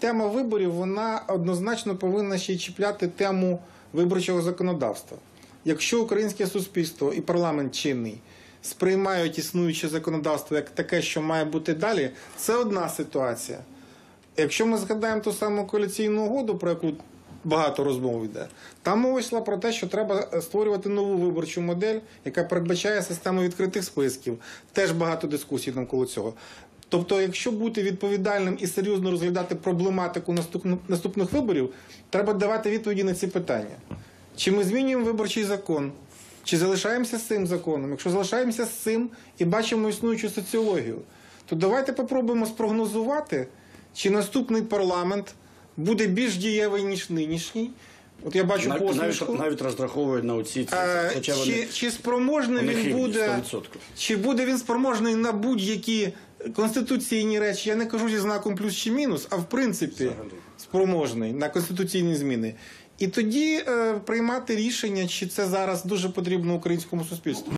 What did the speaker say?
тема виборів, вона однозначно повинна ще й чіпляти тему виборчого законодавства. Якщо українське суспільство і парламент чинний сприймають існуюче законодавство як таке, що має бути далі, це одна ситуація. Якщо ми згадаємо ту саму коаліційну угоду, про яку багато розмов йде, там мова йшла про те, що треба створювати нову виборчу модель, яка передбачає систему відкритих списків. Теж багато дискусій навколо цього. Тобто, якщо бути відповідальним і серйозно розглядати проблематику наступних виборів, треба давати відповіді на ці питання. Чи ми змінюємо виборчий закон? Чи залишаємося з цим законом? Якщо залишаємося з цим і бачимо існуючу соціологію, то давайте попробуємо спрогнозувати, чи наступний парламент буде більш дієвий, ніж нинішній. От я бачу посмішку. Навіть розраховують на оці цифри. Чи спроможний він буде, 100%. чи буде він спроможний на будь-які конституційні речі, я не кажу зі знаком плюс чи мінус, а в принципі спроможний на конституційні зміни. І тоді приймати рішення, чи це зараз дуже потрібно українському суспільству.